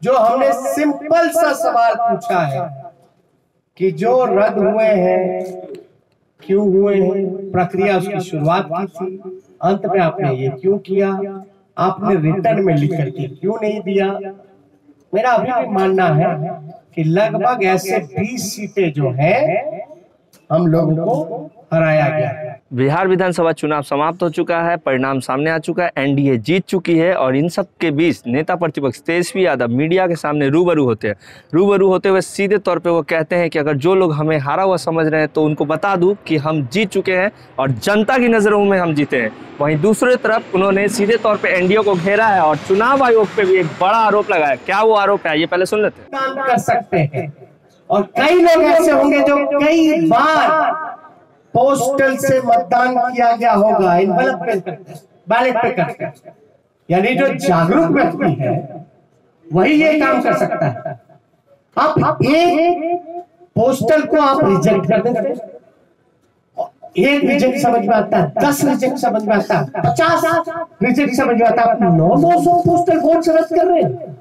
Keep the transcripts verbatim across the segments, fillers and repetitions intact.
जो हमने सिंपल सा सवाल पूछा है कि जो रद्द हुए हैं क्यों हुए हैं, प्रक्रिया उसकी शुरुआत की थी, अंत में आपने ये क्यों किया, आपने रिटर्न में लिख करके क्यों नहीं दिया। मेरा अभी भी मानना है कि लगभग ऐसे बीस सीटें जो हैं हम लोगों को हराया गया है। बिहार विधानसभा चुनाव समाप्त हो चुका है, परिणाम सामने आ चुका है, एनडीए जीत चुकी है और इन सब के बीच नेता प्रतिपक्ष तेजस्वी यादव मीडिया के सामने रूबरू होते हैं। रूबरू होते हुए सीधे तौर पे वो कहते हैं कि अगर जो लोग हमें हारा हुआ समझ रहे हैं तो उनको बता दूं कि हम जीत चुके हैं और जनता की नज़रों में हम जीते हैं। वहीं दूसरी तरफ उन्होंने सीधे तौर पर एनडीए को घेरा है और चुनाव आयोग पर भी एक बड़ा आरोप लगाया। क्या वो आरोप है, ये पहले सुन लेते हैं। काम कर सकते हैं और कई लोग ऐसे होंगे जो कई बार पोस्टल से मतदान किया गया होगा, एनवलप पे बैलेट पे करके, यानी जो जागरूक व्यक्ति है वही ये काम कर सकता है। आप एक पोस्टल को आप रिजेक्ट कर देते, एक रिजेक्ट समझ में आता है, दस रिजेक्ट समझ में आता है, पचास रिजेक्ट समझ में आता है, आप नौ नौ सौ पोस्टल वोट रद्द कर रहे हैं,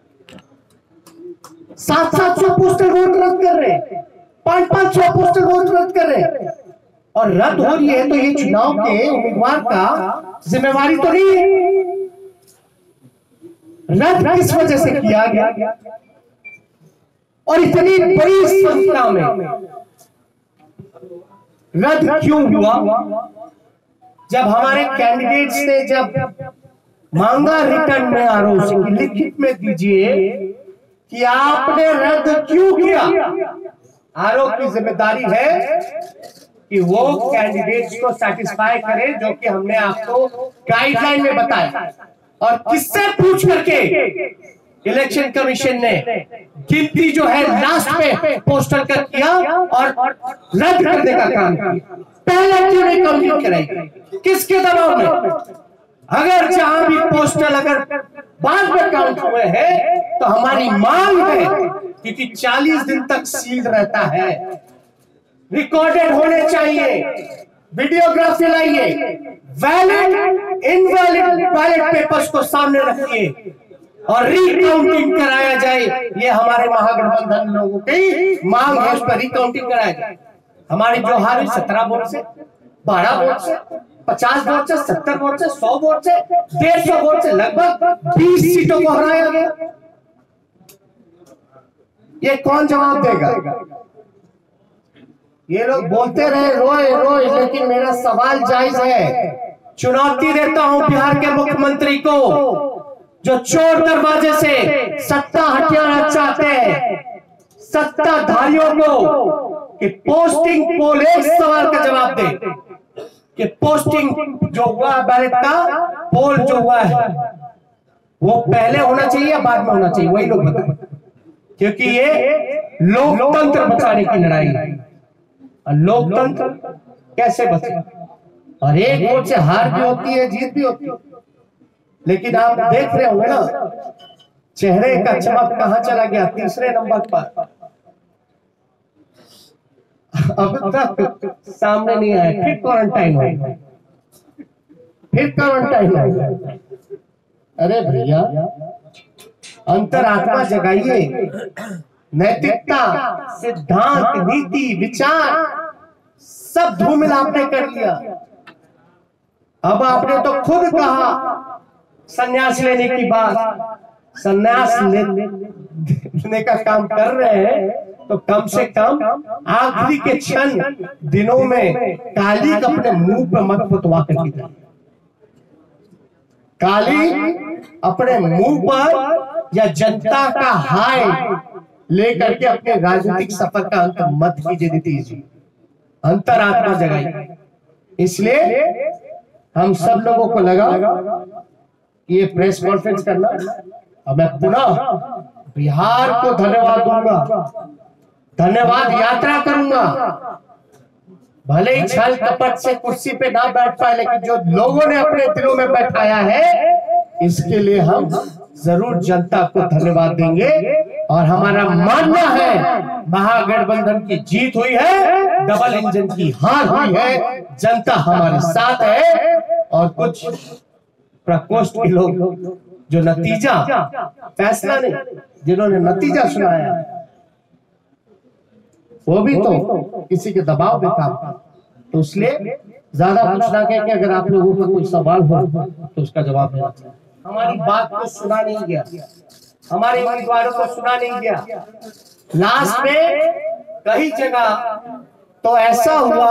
सात सात सौ पोस्टल वोट रद्द कर रहे हैं, पांच पांच सौ पोस्टल वोट रद्द कर रहे हैं और रद्द हो रही है तो ये चुनाव के उम्मीदवार का जिम्मेवारी तो नहीं है। रद्द किस वजह से किया गया और इतनी बड़ी संख्या में रद्द क्यों हुआ? जब हमारे कैंडिडेट्स ने जब मांगा रिटर्न में आरोप की लिखित में दीजिए कि आपने रद्द क्यों किया, आरोप की जिम्मेदारी है कि वो कैंडिडेट्स को सेटिस्फाई करे जो कि हमने आपको गाइडलाइन में बताया और किससे पूछ करके इलेक्शन कमीशन ने गिनती जो है लास्ट में पोस्टल कर किया और रद्द करने का काम किया। पहले क्यों नहीं काउंटिंग कराई, किसके दबाव में? अगर जहां भी पोस्टल अगर बाद में काउंट हुए हैं तो हमारी मांग है, क्योंकि चालीस दिन तक सील रहता है, रिकॉर्डेड होने चाहिए, वीडियोग्राफी लाइए, वैलिड इनवैलिड बैलेट पेपर्स को सामने रखिए और रिकाउंटिंग कराया जाए। ये हमारे महागठबंधन लोगों की मांग है, उस पर रिकाउंटिंग कराया जाए। हमारी जो हारी सत्रह वोट से, बारह वोट से, पचास वोट से, सत्तर वोट से, सौ वोट से, डेढ़ सौ वोट से लगभग बीस सीटों को हराया गया। ये कौन जवाब देगा? ये लोग बोलते रहे रोए रोए, लेकिन मेरा सवाल जायज है। चुनौती देता हूं बिहार के मुख्यमंत्री को जो चोर दरवाजे से सत्ता हथियाना चाहते हैं, सत्ताधारियों को कि पोस्टिंग पोल, एक सवाल का जवाब दे कि पोस्टिंग जो हुआ बैलेट का पोल जो हुआ है वो पहले होना चाहिए या बाद में होना चाहिए, वही लोग बताएं, क्योंकि ये लोकतंत्र बचाने की लड़ाई है। लोकतंत्र कैसे बचे? और एक वोट से हार भी होती है, जीत भी होती है, लेकिन आप देख रहे होंगे ना चेहरे का चमक कहां चला गया? तीसरे नंबर पर अब तक सामने नहीं आया, फिर क्वारंटाइन हो, फिर क्वारंटाइन हो। अरे भैया अंतरात्मा जगाइए, नैतिकता, सिद्धांत, नीति, विचार सब धूमिल आपने कर लिया। अब आपने तो खुद कहा संन्यास लेने की बात, संन्यास लेने का काम कर रहे हैं तो कम से कम आखिरी के क्षण दिनों में काली अपने मुंह पे मत पुतवा करके जाए। काली अपने मुंह पर या जनता का हाय लेकर के अपने राजनीतिक सफर का अंत मत कीजिए नीतीश जी, अंतरात्मा जगाइए। इसलिए हम सब लोगों को लगा ये प्रेस कॉन्फ्रेंस करना, और मैं पुनः बिहार को धन्यवाद दूंगा, धन्यवाद यात्रा करूंगा। भले ही छल कपट से कुर्सी पे ना बैठ पाए, लेकिन जो लोगों ने अपने दिलों में बैठाया है इसके लिए हम जरूर जनता को धन्यवाद देंगे। और हमारा मानना है महागठबंधन की जीत हुई है, डबल इंजन की हार हुई है, जनता हमारे साथ है। और कुछ प्रकोष्ठ के लोग जो नतीजा, फैसला नहीं, जिन्होंने नतीजा सुनाया वो भी तो किसी के दबाव में था। तो इसलिए ज्यादा कुछ ना कह के अगर आप लोगों का कोई सवाल हो तो उसका जवाब देना चाहिए। हमारी बात को सुना नहीं गया, हमारे उम्मीदवारों को सुना नहीं गया। लास्ट में कई जगह तो ऐसा हुआ,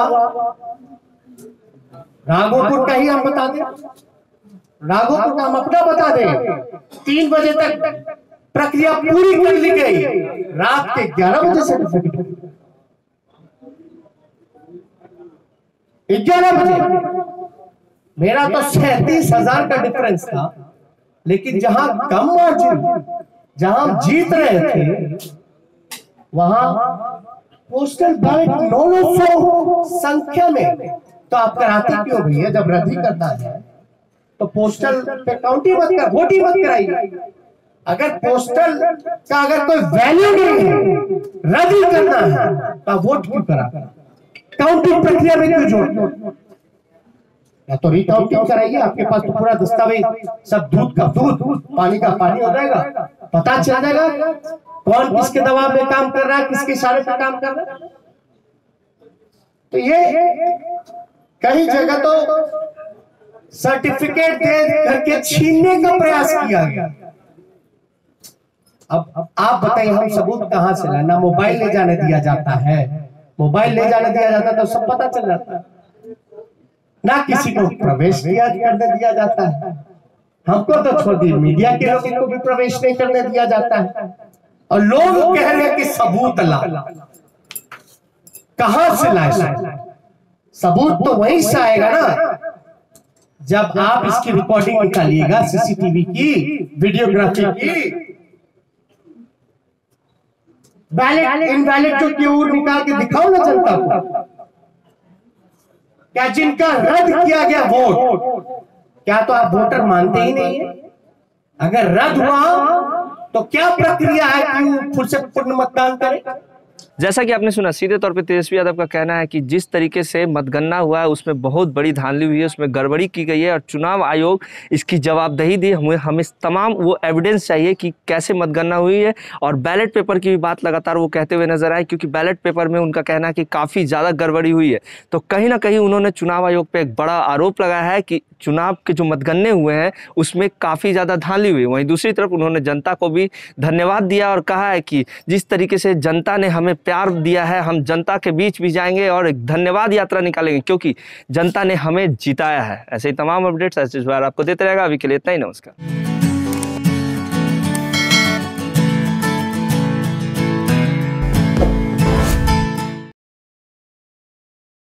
राघोपुर का ही हम बता दें, राघोपुर का हम अपना बता दें, तीन बजे तक प्रक्रिया पूरी कर ली गई, रात के ग्यारह बजे से ग्यारह बजे मेरा तो सैंतीस हजार का डिफरेंस था, लेकिन जहां कम मार्जिन, जहां हम जीत रहे थे, वहां पोस्टल बैलेट नौ सौ संख्या में। तो आप कराती क्यों भैया? जब रद्द ही करना है तो पोस्टल पे काउंट ही मत कर, वोट ही मत कराइए। अगर पोस्टल का अगर कोई वैल्यू नहीं है, रद्द ही करना है, तो वोट क्यों करा? काउंटिंग प्रक्रिया में क्यों जोड़? या तो रिकाउंटिंग कराइए, आपके पास तो पूरा दस्तावेज, सब दूध का दूध, पानी का पानी हो जाएगा, पता चल जाएगा कौन किसके दबाव में काम कर रहा है, किसके इशारे पर काम कर रहा है। तो ये कई जगह तो सर्टिफिकेट दे करके छीनने का प्रयास किया गया। अब आप बताइए, हम सबूत कहां से लाए? ना मोबाइल ले जाने दिया जाता है, मोबाइल ले जाने दिया जाता तो सब पता चल जाता है, ना किसी को प्रवेश किया करने दिया जाता है। हमको तो छोड़ दिए, मीडिया के लोगों को भी प्रवेश नहीं करने दिया जाता है। और लोग कह रहे हैं कि सबूत ला, कहां से लाए? सबूत तो वहीं से आएगा ना जब आप इसकी रिकॉर्डिंग निकालिएगा, सीसीटीवी की, वीडियोग्राफी की। बैलेट इनवैलिड जो क्यों निकाल के दिखाओ ना जनता को। क्या जिनका रद्द किया गया वोट, क्या तो आप वोटर मानते ही नहीं है? अगर रद्द हुआ तो क्या प्रक्रिया है कि फिर से पूर्ण मतदान करें? जैसा कि आपने सुना, सीधे तौर पे तेजस्वी यादव का कहना है कि जिस तरीके से मतगणना हुआ है उसमें बहुत बड़ी धांधली हुई है, उसमें गड़बड़ी की गई है और चुनाव आयोग इसकी जवाबदेही दी। हमें हमें तमाम वो एविडेंस चाहिए कि कैसे मतगणना हुई है। और बैलेट पेपर की भी बात लगातार वो कहते हुए नजर आए, क्योंकि बैलेट पेपर में उनका कहना है कि काफ़ी ज़्यादा गड़बड़ी हुई है। तो कहीं ना कहीं उन्होंने चुनाव आयोग पर एक बड़ा आरोप लगाया है कि चुनाव के जो मतगणने हुए हैं उसमें काफ़ी ज़्यादा धांधली हुई। वहीं दूसरी तरफ उन्होंने जनता को भी धन्यवाद दिया और कहा है कि जिस तरीके से जनता ने हमें प्यार दिया है, हम जनता के बीच भी जाएंगे और एक धन्यवाद यात्रा निकालेंगे, क्योंकि जनता ने हमें जिताया है। ऐसे ही तमाम अपडेट्स ऐसे आपको देते रहेगा। अभी के लिए इतना ही, नमस्कार।